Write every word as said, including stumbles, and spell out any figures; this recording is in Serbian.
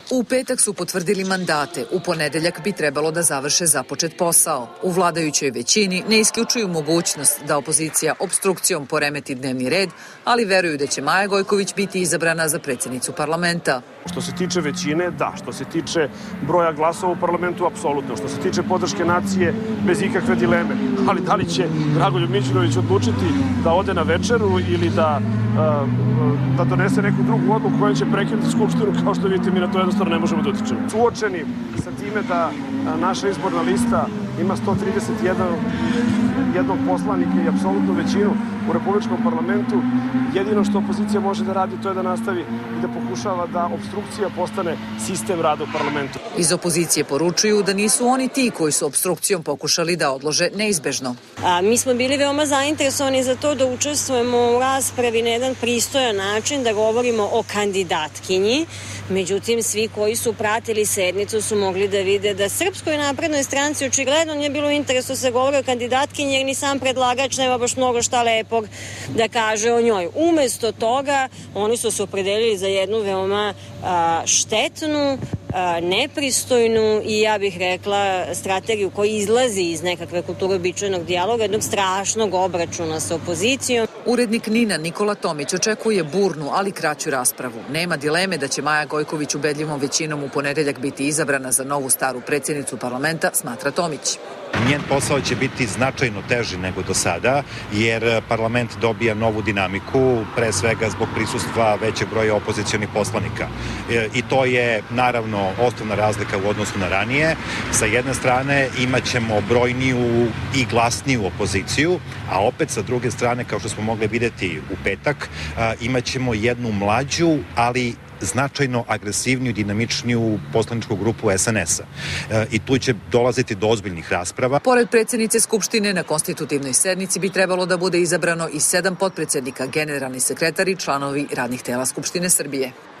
U petak su potvrdili mandate, u ponedeljak bi trebalo da završe započet posao. U vladajućoj većini ne isključuju mogućnost da opozicija obstrukcijom poremeti dnevni red, ali veruju da će Maja Gojković biti izabrana za predsjednicu parlamenta. Što se tiče većine, da. Što se tiče broja glasova u parlamentu, apsolutno. Što se tiče podrške nacije, bez ikakve dileme. Ali da li će Dragoljub Mićunović odlučiti da ode na večeru ili da, da donese neku drugu odluku koja će prekinuti Skupštinu, kao što vidite, mi na to jednostavno ne možemo da utičemo. Suočeni sa time da naša izborna lista ima sto trideset jedan jednog poslanika i apsolutnu većinu u Republičkom parlamentu, jedino što opozicija može da radi to je da nastavi i da pokušava da obstrukcija postane sistem rada u parlamentu. Iz opozicije poručuju da nisu oni ti koji su obstrukcijom pokušali da odlože neizbežno. A, mi smo bili veoma zainteresovani za to da učestvujemo u raspravi na jedan pristojan način, da govorimo o kandidatkinji. Međutim, svi koji su pratili sednicu su mogli da vide da Srpskoj naprednoj stranci očigledno nije bilo interesu da se govori o kandidatkinji, jer ni sam predlagač nema baš mnogo šta lepog da kaže o njoj. Umesto toga, oni su se opredelili za jednu veoma a, štetnu, a, nepristojnu i ja bih rekla strategiju koja izlazi iz nekakve kulture običajnog dijaloga, jednog strašnog obračuna sa opozicijom. Urednik Nina Nikola Tomić očekuje burnu, ali kraću raspravu. Nema dileme da će Maja Gojković ubedljivom većinom u ponedeljak biti izabrana za novu staru predsjednicu parlamenta, smatra Tomić. Njen posao će biti značajno teži nego do sada, jer parlament dobija novu dinamiku, pre svega zbog prisustva većeg broja opozicionih poslanika. I to je, naravno, osnovna razlika u odnosu na ranije. Sa jedne strane imat ćemo brojniju i glasniju opoziciju, a opet sa druge strane, kao što smo mogli vidjeti u petak, imat ćemo jednu mlađu, ali značajno agresivniju, dinamičniju poslaničku grupu es en es a. E, I tu će dolaziti do ozbiljnih rasprava. Pored predsjednice Skupštine, na konstitutivnoj sednici bi trebalo da bude izabrano i sedam potpredsjednika, generalni sekretari, članovi radnih tela Skupštine Srbije.